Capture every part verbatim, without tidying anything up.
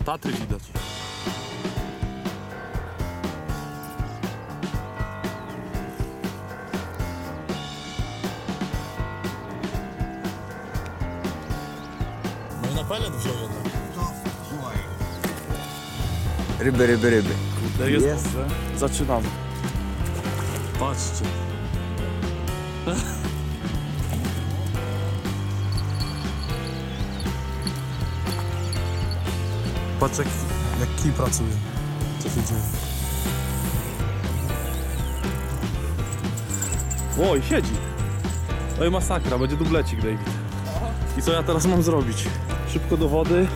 Tatry widać. No i na pelet wziął jednak. Ryby, ryby, ryby. Kurde, jest, jest dobrze. Zaczynamy. Patrzcie. Patrz jak, jak kij pracuje. Co się dzieje? Oj, siedzi. Oj, masakra, będzie dublecik, David. I co ja teraz mam zrobić? Szybko do wody.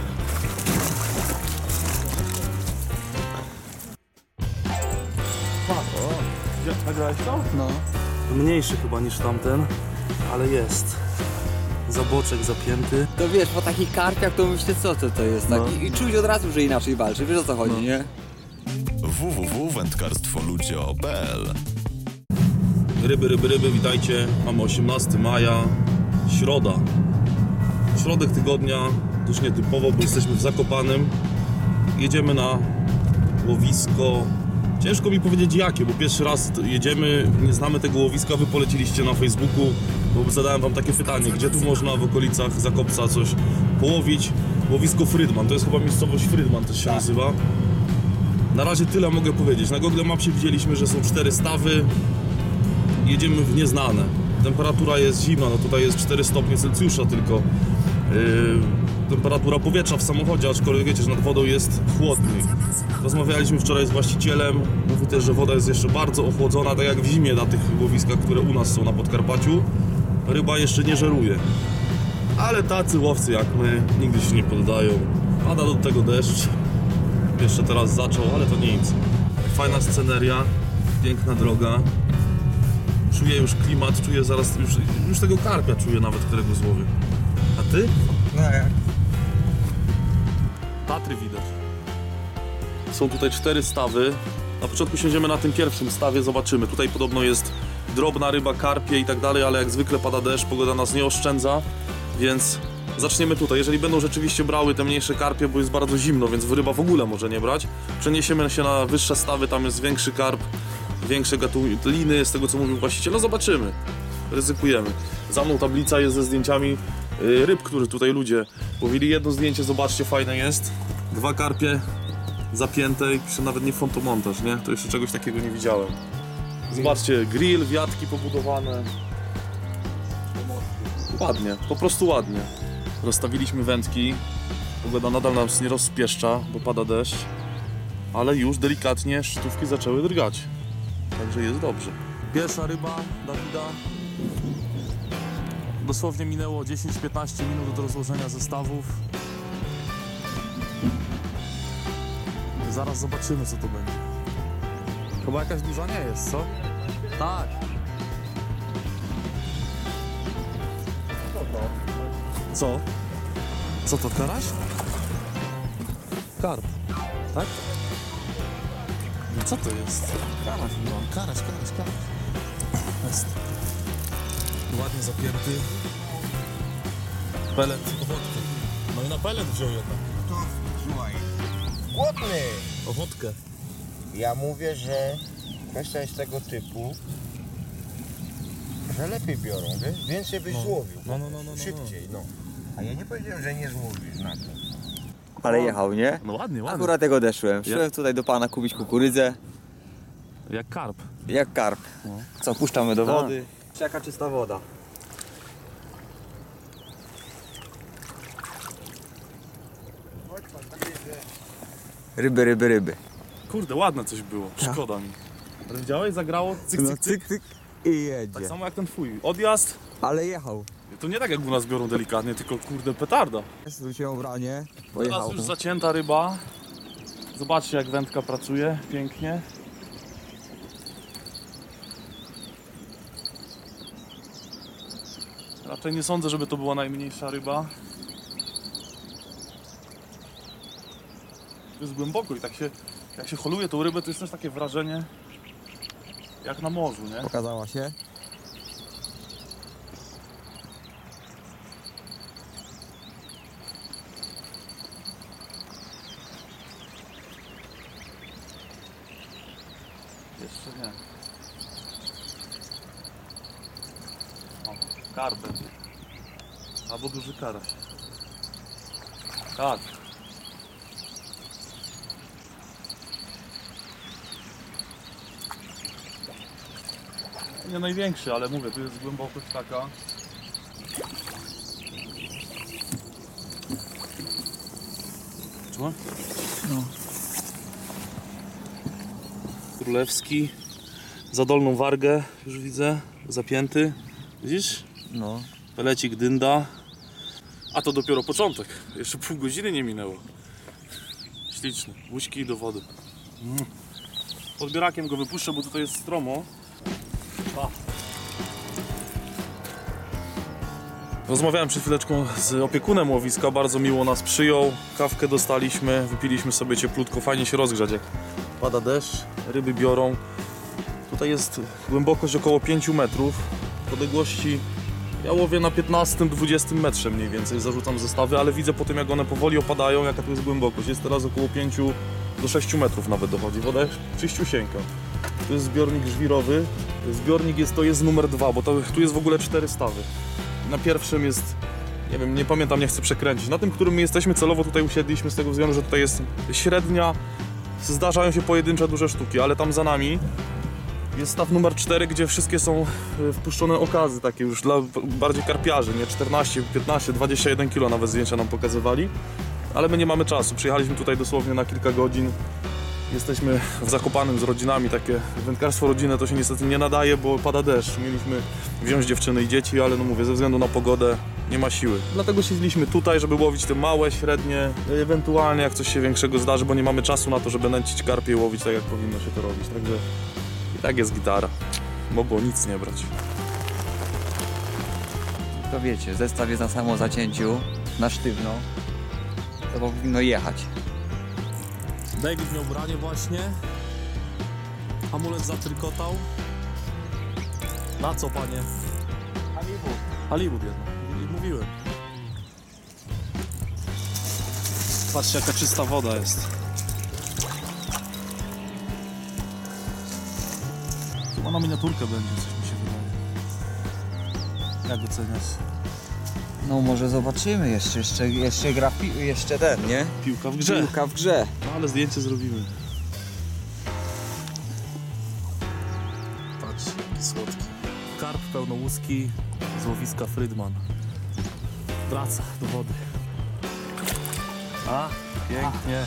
Nagrałeś to? No. Mniejszy chyba niż tamten, ale jest. Zaboczek zapięty. To wiesz, po takich karpiach to myślę, co to, to jest. No. Tak? I, I czuć od razu, że inaczej walczy. Wiesz o co chodzi, No. nie? w w w kropka wędkarstwo ludzio kropka p l Ryby, ryby, ryby, witajcie. Mamy osiemnastego maja, środa. Środek tygodnia, dość nietypowo, bo jesteśmy w Zakopanem. Jedziemy na łowisko. Ciężko mi powiedzieć jakie, bo pierwszy raz jedziemy, nie znamy tego łowiska, wy poleciliście na Facebooku, bo zadałem wam takie pytanie, gdzie tu można w okolicach Zakopca coś połowić. Łowisko Frydman, to jest chyba miejscowość Frydman też się nazywa. Na razie tyle mogę powiedzieć. Na Google Mapsie widzieliśmy, że są cztery stawy. Jedziemy w nieznane. Temperatura jest zimna, no tutaj jest cztery stopnie Celsjusza tylko. Yy, temperatura powietrza w samochodzie, aczkolwiek wiecie, że nad wodą jest chłodniej. Rozmawialiśmy wczoraj z właścicielem. Mówi też, że woda jest jeszcze bardzo ochłodzona, tak jak w zimie na tych łowiskach, które u nas są na Podkarpaciu. Ryba jeszcze nie żeruje. Ale tacy łowcy jak my nigdy się nie poddają. Pada do tego deszcz. Jeszcze teraz zaczął, ale to nic. Fajna sceneria, piękna droga. Czuję już klimat, czuję zaraz, już, już tego karpia czuję nawet, którego złowię. A ty? No jak? Tatry widać. Są tutaj cztery stawy. Na początku siądziemy na tym pierwszym stawie, zobaczymy. Tutaj podobno jest drobna ryba, karpie i tak dalej, ale jak zwykle pada deszcz, pogoda nas nie oszczędza, więc zaczniemy tutaj. Jeżeli będą rzeczywiście brały te mniejsze karpie, bo jest bardzo zimno, więc ryba w ogóle może nie brać, przeniesiemy się na wyższe stawy, tam jest większy karp, większe gatunki, liny, z tego co mówił właściciel. No zobaczymy, ryzykujemy. Za mną tablica jest ze zdjęciami yy, ryb, które tutaj ludzie łowili. Jedno zdjęcie, zobaczcie, fajne jest. Dwa karpie zapięte i pisze nawet nie fotomontaż, nie? To jeszcze czegoś takiego nie widziałem. Zobaczcie, grill, wiatki pobudowane. Ładnie, po prostu ładnie. Rozstawiliśmy wędki. Pogoda nadal nas nie rozpieszcza, bo pada deszcz. Ale już delikatnie szczytówki zaczęły drgać. Także jest dobrze. Pierwsza ryba Dawida. Dosłownie minęło dziesięć piętnaście minut do rozłożenia zestawów. Zaraz zobaczymy, co to będzie. Chyba jakaś duża nie jest, co? Tak. Co? Co to, karaś? Karp. Tak? No co to jest? Karaś, no. Karaś, karaś, karaś. Jest. Ładnie zapięty. Pelet, ochotkę. No i na pelet wziął jednak. To słuchaj, głodny. Ochotkę. Ja mówię, że kwestia jest tego typu, że lepiej biorą, wiesz? Więcej byś No. złowił. No, no, no, no, no. Szybciej, no. A ja nie powiedziałem, że nie złowisz na to. Ale jechał, nie? No ładnie, ładnie. Akurat tego deszłem. Szłem tutaj do pana kupić kukurydzę. Jak karp. Jak karp. No. Co, puszczamy do Tak. wody. Jaka czysta woda. Ryby, ryby, ryby. Kurde, ładne coś było. Szkoda mi. Ale widziałeś? Zagrało cyk, cyk, cyk. cyk i jedzie. Tak samo jak ten twój. Odjazd. Ale jechał. To nie tak jak u nas biorą delikatnie, tylko kurde petarda. Zwróciłem ubranie, Teraz pojechał. już zacięta ryba. Zobaczcie, jak wędka pracuje. Pięknie. Raczej nie sądzę, żeby to była najmniejsza ryba. To jest głęboko i tak się, jak się holuje tą rybę, to jest też takie wrażenie jak na morzu, nie? Pokazała się. Jeszcze nie. O, kar będzie. Albo duży karaś. Tak. Nie największy, ale mówię, tu jest głębokość taka. Czuła? No. Królewski. Za dolną wargę już widzę. Zapięty. Widzisz? No. Pelecik dynda. A to dopiero początek. Jeszcze pół godziny nie minęło. Śliczny. Łyżki do wody. Mm. Podbierakiem go wypuszczę, bo tutaj jest stromo. A. Rozmawiałem przed chwileczką z opiekunem łowiska. Bardzo miło nas przyjął. Kawkę dostaliśmy. Wypiliśmy sobie cieplutko. Fajnie się rozgrzać, jak pada deszcz. Ryby biorą. Tutaj jest głębokość około pięciu metrów. W odległości ja łowię na piętnastym dwudziestym metrze mniej więcej, zarzucam zestawy, ale widzę po tym, jak one powoli opadają, jaka tu jest głębokość. Jest teraz około pięciu do sześciu metrów nawet dochodzi. Woda jest czyściusieńka. To jest zbiornik żwirowy. Zbiornik jest, to jest numer dwa, bo to, tu jest w ogóle cztery stawy. Na pierwszym jest, nie wiem, nie pamiętam, nie chcę przekręcić. Na tym, którym my jesteśmy, celowo tutaj usiedliśmy z tego względu, że tutaj jest średnia. Zdarzają się pojedyncze duże sztuki, ale tam za nami jest staw numer cztery, gdzie wszystkie są wpuszczone okazy, takie już dla bardziej karpiarzy, nie? czternaście, piętnaście, dwadzieścia jeden kilo nawet zdjęcia nam pokazywali. Ale my nie mamy czasu, przyjechaliśmy tutaj dosłownie na kilka godzin. Jesteśmy w Zakopanem z rodzinami, takie wędkarstwo rodzinne to się niestety nie nadaje, bo pada deszcz. Mieliśmy wziąć dziewczyny i dzieci, ale no mówię, ze względu na pogodę nie ma siły. Dlatego siedliśmy tutaj, żeby łowić te małe, średnie, ewentualnie jak coś się większego zdarzy, bo nie mamy czasu na to, żeby nęcić karpie i łowić tak, jak powinno się to robić. Także i tak jest gitara. Mogło nic nie brać. To wiecie, zestaw jest na samo zacięciu, na sztywno. To powinno jechać. David miał branie właśnie. Amulet zatrykotał. Na co, panie? Halibut. Halibut jedno. Mówiłem. Patrzcie, jaka czysta woda jest. Chyba na miniaturkę będzie, coś mi się wydaje. Jak oceniasz? No może zobaczymy jeszcze, jeszcze, jeszcze gra, pi- jeszcze ten, nie? Piłka w grze. Piłka w grze. No ale zdjęcie zrobimy. Patrz, jaki słodki. Karp pełnołuski z łowiska Frydman. Wraca do wody. A, pięknie.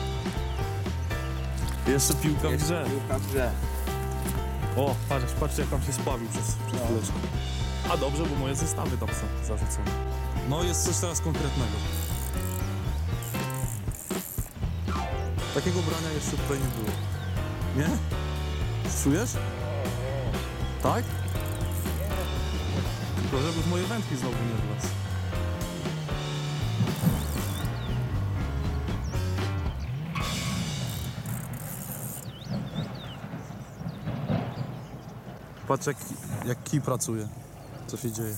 Jeszcze piłka w grze. Piłka w grze. O, patrz, patrz jak tam się spławił przez, przez chwileczkę. A dobrze, bo moje zestawy tam są zarzucone. No jest coś teraz konkretnego. Takiego brania jeszcze tutaj nie było. Nie? Czujesz? Tak? Tylko żeby w moje wędki znowu nie wlazł. Patrz jak, jak kij pracuje. Co się dzieje.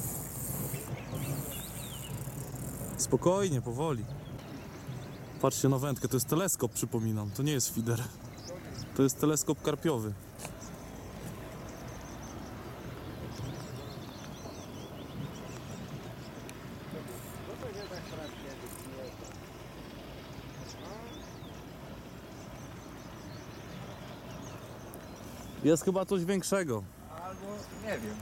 Spokojnie, powoli. Patrzcie na wędkę, to jest teleskop, przypominam. To nie jest feeder. To jest teleskop karpiowy. Jest chyba coś większego. Albo nie wiem.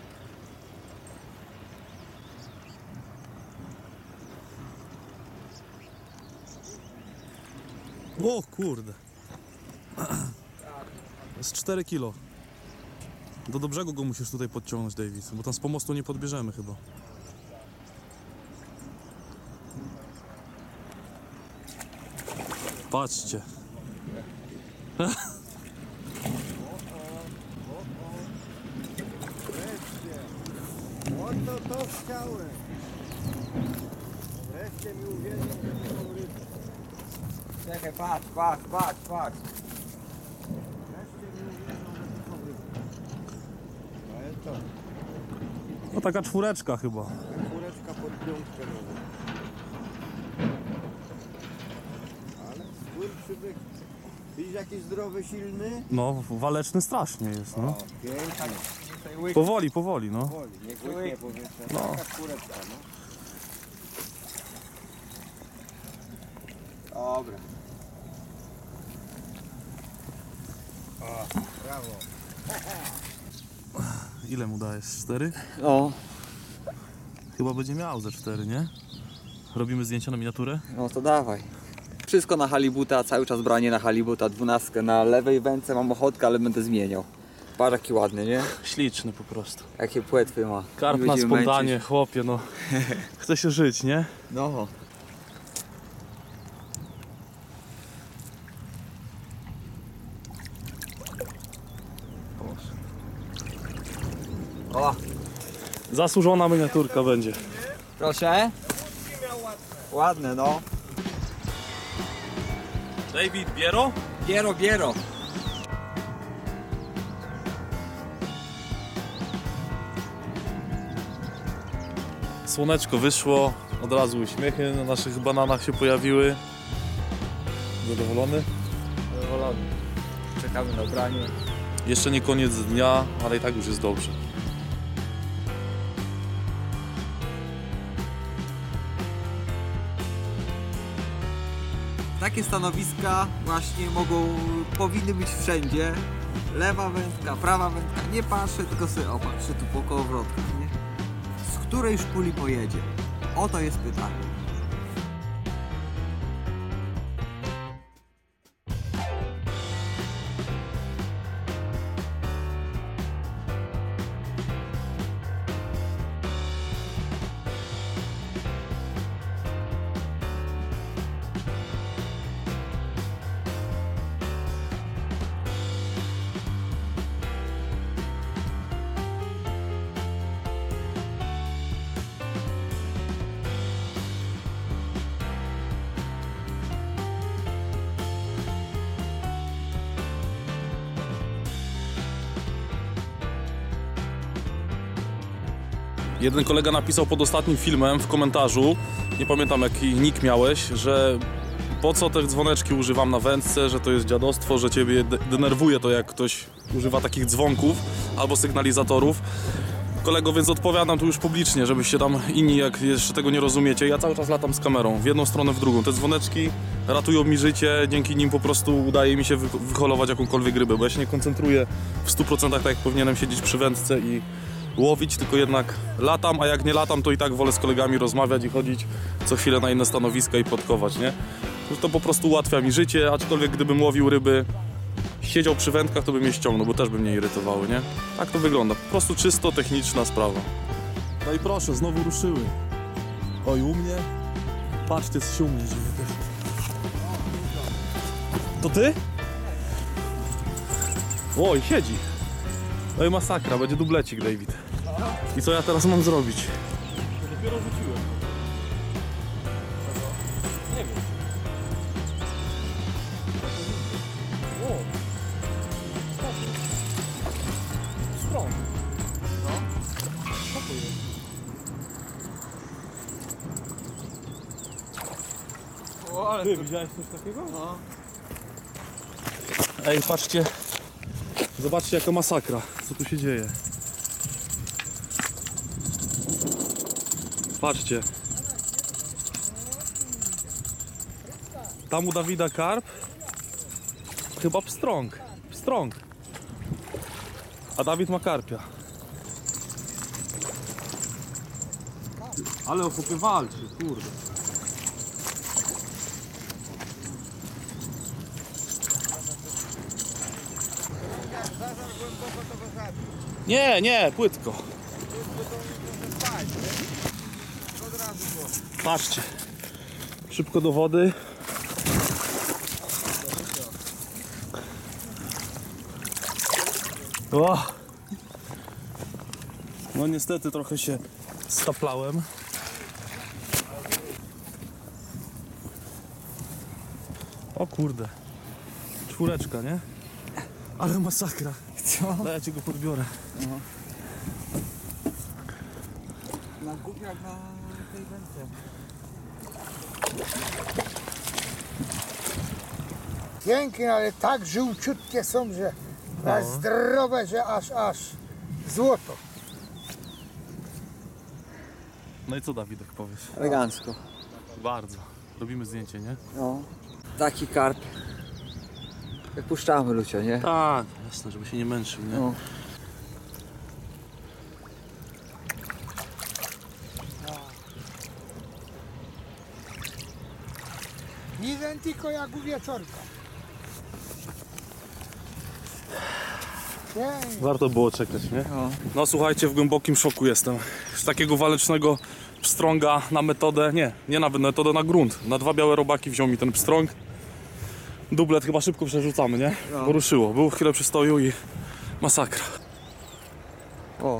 O kurde. Z cztery kilo. Do, do brzegu go musisz tutaj podciągnąć, David, bo tam z pomostu nie podbierzemy chyba. Patrzcie. O to to chciałem. Wreszcie mi uwierzył, że taką rybę. Czekaj, patrz, patrz, patrz, patrz. Wreszcie mi uwierzył, że taką rybę. No ale to, No taka czwóreczka chyba. kureczka pod piątkę nowa. Ale zły przybyk. Widzisz jaki zdrowy, silny? No, waleczny strasznie jest, no. O, pięknie. Powoli, powoli, no. Powoli, niech łyknie powietrze. No. Taka kureczka, no. Dobra. O, brawo. Ile mu dajesz? Cztery? No, Chyba będzie miał ze cztery, nie? Robimy zdjęcia na miniaturę? no to dawaj. Wszystko na halibuta, cały czas branie na halibuta, dwunastkę na lewej wędce, mam ochotkę, ale będę zmieniał. Patrz jaki ładny, nie? Śliczny po prostu. Jakie płetwy ma. Karp Nie na będziemy spontanie, męczyć. chłopie, no. Chce się żyć, nie? No. O, Zasłużona miniaturka będzie. proszę. Ładne, no. David, biero? Biero, biero. Słoneczko wyszło, od razu uśmiechy na naszych bananach się pojawiły. Zadowolony? Zadowolony. Czekamy na branie. Jeszcze nie koniec dnia, ale i tak już jest dobrze. Takie stanowiska właśnie mogą, powinny być wszędzie. Lewa wędka, prawa wędka. Nie patrzę, tylko sobie opatrzę tu po kołowrotkach, nie? Z której szpuli pojedzie? Oto jest pytanie. Jeden kolega napisał pod ostatnim filmem w komentarzu, nie pamiętam jaki nick miałeś, że po co te dzwoneczki używam na wędce, że to jest dziadostwo, że ciebie de- denerwuje to, jak ktoś używa takich dzwonków albo sygnalizatorów. Kolego, więc odpowiadam tu już publicznie, żebyście tam inni, jak jeszcze tego nie rozumiecie. Ja cały czas latam z kamerą, w jedną stronę, w drugą. Te dzwoneczki ratują mi życie, dzięki nim po prostu udaje mi się wy- wyholować jakąkolwiek rybę, bo ja się nie koncentruję w stu procentach tak, jak powinienem siedzieć przy wędce i łowić, tylko jednak latam, a jak nie latam, to i tak wolę z kolegami rozmawiać i chodzić co chwilę na inne stanowiska i plotkować, nie? To po prostu ułatwia mi życie, aczkolwiek gdybym łowił ryby, siedział przy wędkach, to bym je ściągnął, bo też by mnie irytowały, nie? Tak to wygląda, po prostu czysto techniczna sprawa. No i proszę, znowu ruszyły. Oj, u mnie? Patrzcie, co się u mnie dzieje też. To ty? Oj, siedzi. No i masakra, będzie dublecik, David. I co ja teraz mam zrobić? To dopiero rzuciłem. Nie wiem. O! Strong. No? Co to jest? O, ale Ty, widziałeś coś takiego? no. Ej, patrzcie. Zobaczcie, jaka masakra. Co tu się dzieje? Patrzcie. Tam u Dawida karp. Chyba pstrąg. Pstrąg. A Dawid ma karpia. Ale ochopy walczy, kurde. Nie, nie, płytko. Patrzcie. Szybko do wody. O! No niestety trochę się staplałem. O kurde. Czwóreczka, nie? Ale masakra. Co? No ja ci go podbiorę. Na górze jak na tej wędce. pięknie, ale tak żółciutkie są, że No. zdrowe, że aż, aż złoto. No i co, Dawidek, powiesz? Elegancko. Bardzo. Robimy zdjęcie, nie? No. Taki karp. Jak puszczamy, Lucio, nie? Tak, jasne, żeby się nie męczył, nie? No. Identiko jak u wieczorka. Pięknie. Warto było czekać, nie? No. No słuchajcie, w głębokim szoku jestem. Z takiego walecznego pstrąga na metodę, nie, nie na metodę, na grunt. Na dwa białe robaki wziął mi ten pstrąg. Dublet chyba szybko przerzucamy, nie? No. Bo ruszyło. Był chwilę przystoju i masakra. O.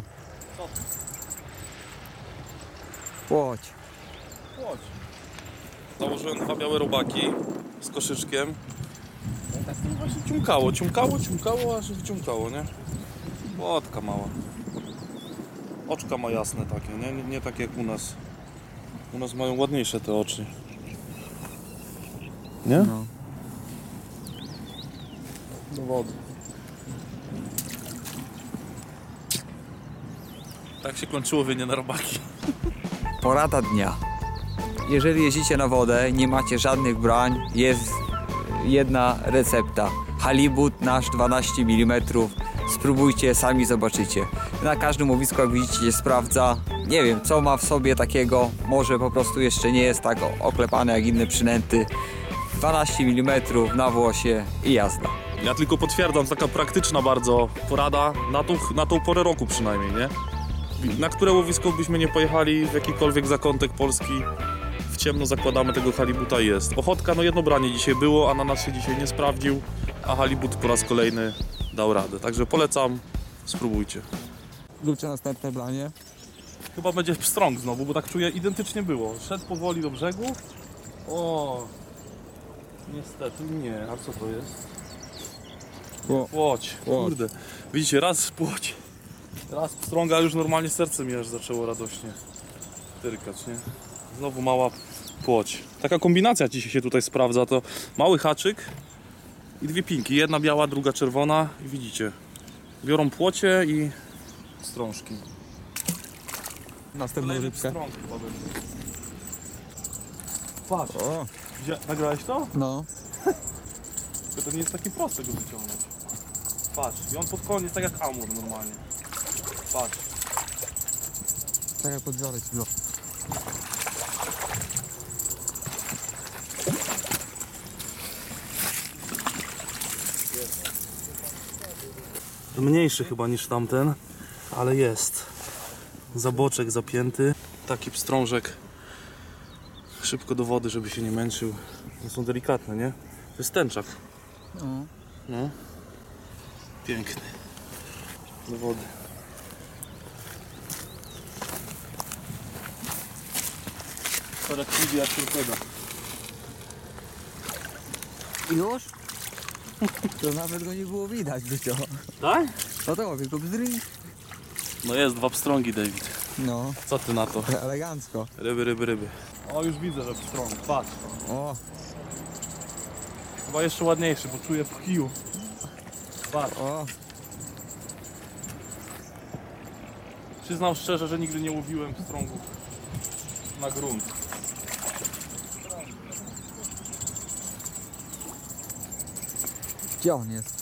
Łódź. Chodź. Założyłem dwa białe robaki z koszyczkiem. No tak to właśnie ciumkało, ciumkało, ciumkało, aż wyciumkało, nie? Łotka mała. Oczka ma jasne takie, nie? Nie, nie takie jak u nas. U nas mają ładniejsze te oczy. Nie? No. Do wody. Tak się kończyło łowienie na robaki. Porada dnia. Jeżeli jeździcie na wodę, nie macie żadnych brań, jest jedna recepta. Halibut nasz dwanaście milimetrów. Spróbujcie, sami zobaczycie. Na każdym łowisku, jak widzicie, się sprawdza. Nie wiem, co ma w sobie takiego. Może po prostu jeszcze nie jest tak oklepane jak inne przynęty. dwanaście milimetrów na włosie i jazda. Ja tylko potwierdzam, taka praktyczna bardzo porada na tą, na tą porę roku przynajmniej, nie? Na które łowisko byśmy nie pojechali, w jakikolwiek zakątek Polski, w ciemno zakładamy tego halibuta i jest. Ochotka, no jedno branie dzisiaj było, a na nas się dzisiaj nie sprawdził, a halibut po raz kolejny dał radę. Także polecam, spróbujcie. Lucie następne branie. Chyba będzie pstrąg znowu, bo tak czuję, identycznie było. Szedł powoli do brzegu. O, niestety nie. A co to jest? Ło- Płoć, kurde. Widzicie, raz płoć, raz pstrąga, już normalnie serce mi aż zaczęło radośnie tyrkać, nie? Znowu mała płoć. Taka kombinacja dzisiaj się tutaj sprawdza, to mały haczyk i dwie pinki. Jedna biała, druga czerwona i widzicie, biorą płocie i strążki. Następną Kolejny rybkę. pstrąg chyba będzie. Patrz, O, Wzię- nagrałeś to? no. Tylko to nie jest takie proste go wyciągnąć. Patrz, i on pod koniec tak jak amur normalnie. Patrz. Czekaj, podbiorę ci go. Mniejszy chyba niż tamten, ale jest. Zaboczek zapięty. Taki pstrążek. Szybko do wody, żeby się nie męczył. To są delikatne, nie? To jest tęczak. No. No. Piękny. Do wody. Tak jak torpeda. Już? To nawet go nie było widać, Lucio. Tak? No to łowię go bzdry. No jest, dwa pstrągi, David. No, Co ty na to? elegancko. Ryby, ryby, ryby. O, już widzę, że pstrąg. Patrz. O, Chyba jeszcze ładniejszy, bo czuję w kiju. Patrz. o. Przyznam szczerze, że nigdy nie łowiłem pstrągów na grunt. Gdzie on jest?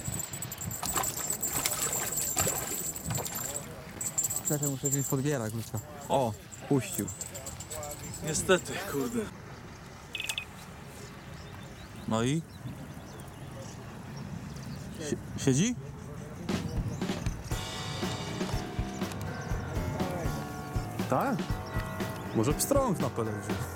Czekaj, muszę wziąć podbierak, Lucio. O, puścił. Niestety, kurde. No i? Sie siedzi? Tak? Może pstrąg na pelendzie.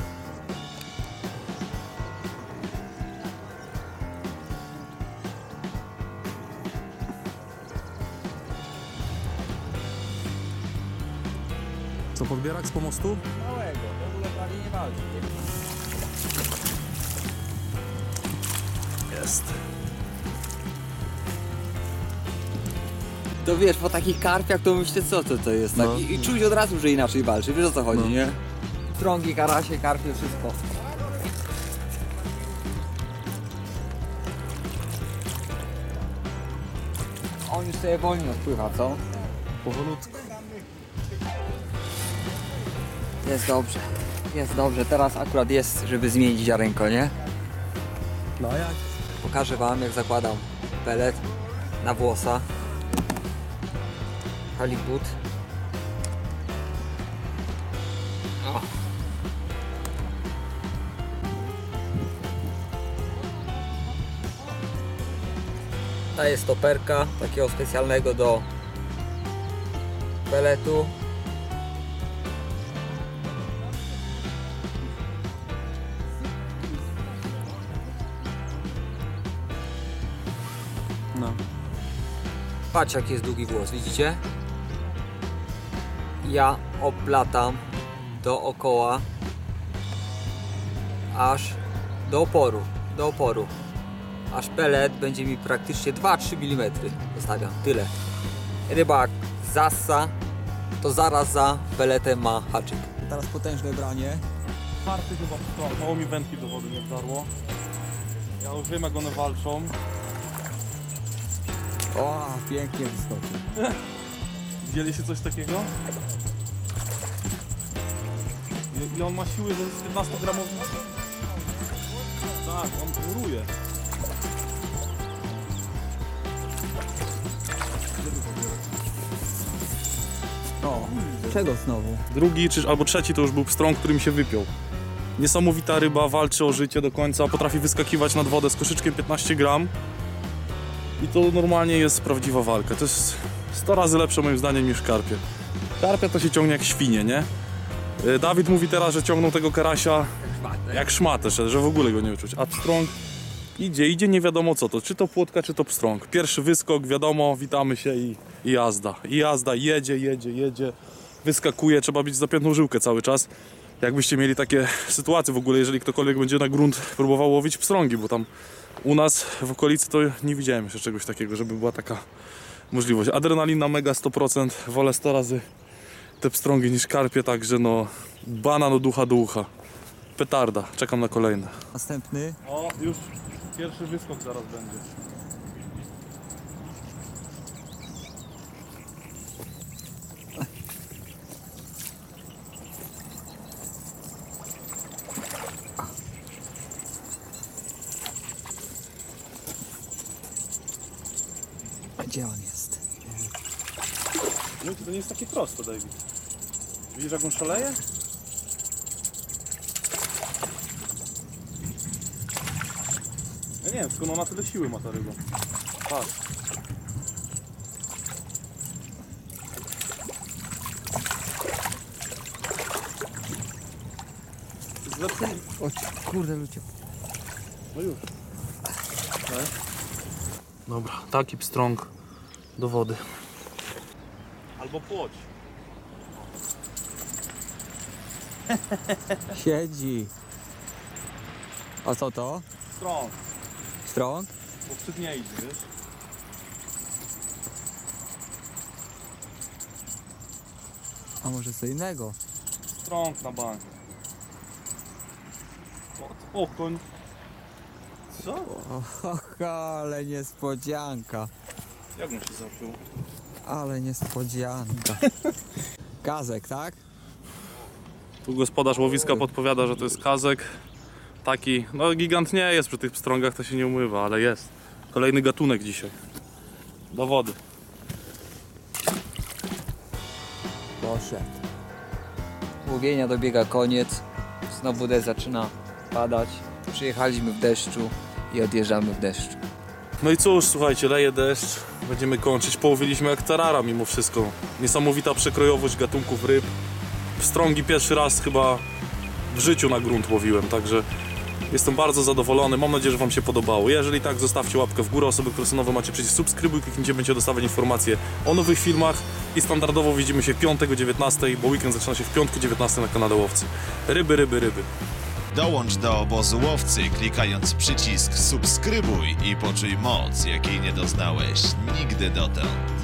Co, podbierak z pomostu? Małego, w ogóle prawie nie walczy. Jest. To wiesz, po takich karpiach to myślę, co to to jest, tak? No. I, I czuć od razu, że inaczej walczy, wiesz o co chodzi, No. nie? Trągi, karasie, karpie, wszystko. On już sobie wolniej odpływa, co? Powolutku. Jest dobrze, jest dobrze. Teraz akurat jest, żeby zmienić ziarenko, nie? No a jak? Pokażę wam, jak zakładam pelet na włosa. Halibut. O. Ta jest stoperka takiego specjalnego do peletu. No. Patrz, jaki jest długi włos, widzicie? Ja oplatam dookoła aż do oporu, do oporu. Aż pelet będzie mi praktycznie dwa trzy milimetry. Zostawiam, tyle. Ryba jak zassa, to zaraz za peletem ma haczyk. Teraz potężne branie. Czwarty chyba pstrąg, mało mi wędki do wody nie wdarło. Ja już wiem, jak one walczą. O, pięknie wyskoczył. Widzieliście coś takiego? Ile, ile on ma siły, że jest piętnaście gramowy? Tak, on muruje. O, czego znowu? Drugi czy albo trzeci to już był pstrąg, który mi się wypiął. Niesamowita ryba, walczy o życie do końca, potrafi wyskakiwać nad wodę z koszyczkiem piętnaście gram. I to normalnie jest prawdziwa walka. To jest sto razy lepsze moim zdaniem niż karpie. Karpia to się ciągnie jak świnie, nie? Yy, Dawid mówi teraz, że ciągnął tego karasia jak szmatę, że że w ogóle go nie wyczuć. A pstrąg idzie, idzie nie wiadomo co to. Czy to płotka, czy to pstrąg. Pierwszy wyskok, wiadomo, witamy się i, i jazda. I jazda, jedzie, jedzie, jedzie. Wyskakuje, trzeba być zapiętą żyłkę cały czas. Jakbyście mieli takie sytuacje w ogóle, jeżeli ktokolwiek będzie na grunt próbował łowić pstrągi, bo tam u nas w okolicy to nie widziałem jeszcze czegoś takiego, żeby była taka możliwość. Adrenalina mega sto procent, wolę sto razy te pstrągi niż karpie, także no banan od ucha do ucha. Petarda, czekam na kolejne. Następny. O, już pierwszy wyskok zaraz będzie. Gdzie on jest? No to nie jest takie proste, David. Widzisz, jak on szaleje? Ja nie wiem, skąd ona tyle siły ma ta ryba. Patrz. Zepsuł. O kurde ludzie. No już. Dobra, taki pstrąg do wody. Albo płoć. Siedzi. A co to? Pstrąg, Strąg? bo przed nie idzie, wiesz? A może co innego? Pstrąg na bank. O, o koń. Co? Och, ale niespodzianka. Jak on się zapiął? Ale niespodzianka. Kazek, tak? Tu gospodarz łowiska podpowiada, że to jest kazek. Taki, no gigant nie jest przy tych pstrągach, to się nie umywa, ale jest. Kolejny gatunek dzisiaj. Do wody. Poszedł. Łowienia dobiega koniec. Znowu deszcz zaczyna padać. Przyjechaliśmy w deszczu i odjeżdżamy w deszczu. No i cóż, słuchajcie, leje deszcz. Będziemy kończyć. Połowiliśmy jak tarara mimo wszystko. Niesamowita przekrojowość gatunków ryb. Pstrągi pierwszy raz chyba w życiu na grunt łowiłem, także jestem bardzo zadowolony. Mam nadzieję, że Wam się podobało. Jeżeli tak, zostawcie łapkę w górę. Osoby, które są nowe, macie przycisk subskrybuj, kliknijcie, będziecie dostawać informacje o nowych filmach i standardowo widzimy się piątego dziewiętnastego, bo weekend zaczyna się w piątku dziewiętnastego na kanale Łowcy. Ryby, ryby, ryby. Dołącz do obozu łowcy, klikając przycisk subskrybuj i poczuj moc, jakiej nie doznałeś nigdy dotąd.